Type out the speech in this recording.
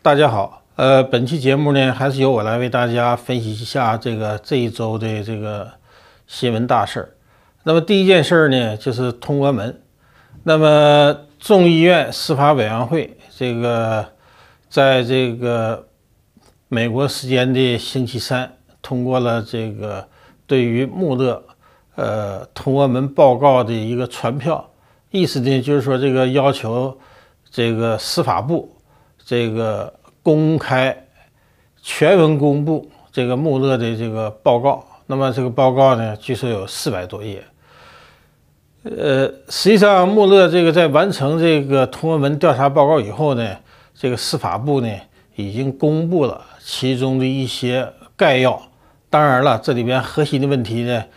大家好，本期节目呢，还是由我来为大家分析一下这一周的这个新闻大事儿。那么第一件事呢，就是通俄门。那么众议院司法委员会在这个美国时间的星期三通过了这个对于穆勒通俄门报告的一个传票，意思呢就是说这个要求这个司法部这个公开全文公布这个穆勒的这个报告。那么这个报告呢，据说有400多页。实际上穆勒这个在完成这个通俄门调查报告以后呢，这个司法部呢已经公布了其中的一些概要。当然了，这里边核心的问题呢，